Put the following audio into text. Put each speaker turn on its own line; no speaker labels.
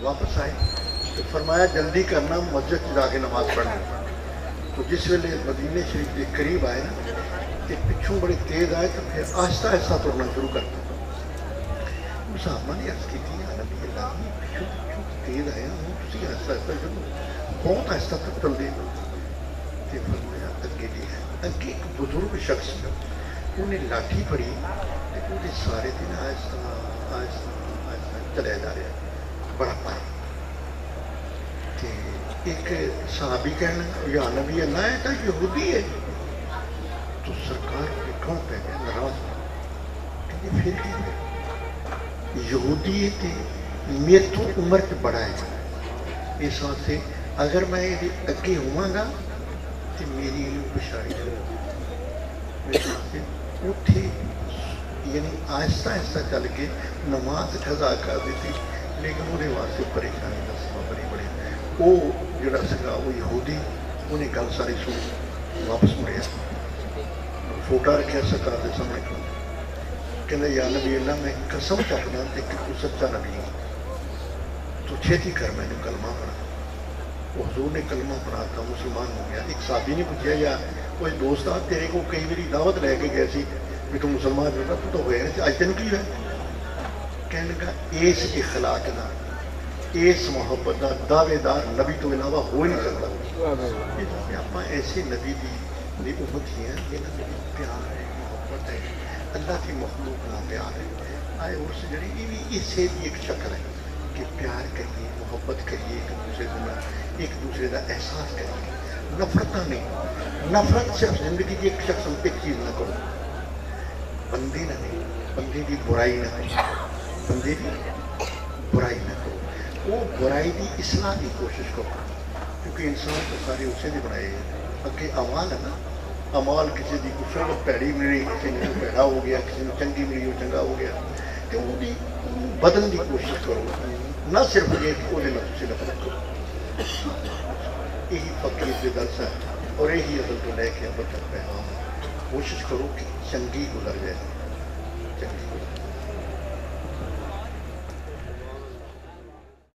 واپس آئے تو فرمایا جلدی کرنا مسجد جا کے نماز پڑھنا. تو جس ویلے مدینے شریف کے قریب آئے نا کہ پچھوں بڑے تیز آئے تو پھر آہستہ آہستہ توڑنا شروع کرتا. صحابہ نے عرض کی تھی یا نبی اللہ پچھوں تیز آئے ہوں تھی آہستہ آہستہ شروع بہت آہستہ تک چل دے. کہ فرمایا اگے جی ہے اگے ایک بزرگ شخص انہیں لاٹھی پڑی تو وہ سارے دن آہستہ آہستہ آہستہ چلے جا رہے بڑا پائے. ایک صحابی کہنا یا نبی اللہ ہے تو یہودی ہے. تو سرکار کے کون پہ گیا ناراض کہ پھر کی یہودی ہے تو میرے تو عمر کے بڑا ہے اس واسطے سے اگر میں اگے ہوا گا تو میری پچھاڑی اٹھے یعنی آہستہ آہستہ چل کے نماز قضا کر دیتی. لیکن وہ واسطے پریشانی کا سبب بڑی بڑی وہ جڑا سا وہ یہودی انہیں گل ساری سن واپس مڑیا فوٹا رکھا سرکار کے سامنے کہ یا نبی اللہ میں قسم چکنا کہ تو سچا نبی تو چھیتی کر میں نے کلمہ پڑھا. وہ حضور نے کلمہ پڑھا تھا مسلمان ہو گیا. ایک صحابی نے پوچھا یا کوئی دوست آ تیرے کو کئی باری دعوت لے کے گئے سی بھی تو مسلمان جو نا تو ہوئے نا اج تین کی ہے کہنے لگا اس اخلاق کا اس محبت کا دعوے دار نبی تو علاوہ ہو ہی نہیں سکتا. آپ ایسے نبی کی امت ہی ہیں جنہوں نے پیار ہے محبت ہے اللہ کی مخلوق کا پیار ہے. آئے اس جڑی یہ بھی اسے بھی ایک شکل ہے کہ پیار کریے محبت کریے ایک دوسرے کا احساس کریے. نفرت نہیں. نفرت صرف زندگی کی ایک شخص ایک چیز نہ کرو بندے نہ نہیں بندے کی برائی نہ کرو بندے کی برائی نہ کرو وہ برائی کی اصلاح کی کوشش کرو کیونکہ انسان تو سارے اسے بھی بنائے اگے امال ہے نا. امال کسی کی کچھ پیڑی ملی کسی نے پیڑا ہو گیا کسی نے چنگی ملی وہ چنگا ہو گیا کہ وہ بدلنے کی کوشش کرو نہ صرف یہ کہ وہ نفسی نفرت کرو. یہی فقیر سے درس ہے اور یہی عدل تو لے کے اب تک پیغام کوشش کرو کہ چنگی گزر جائے چنگی گزر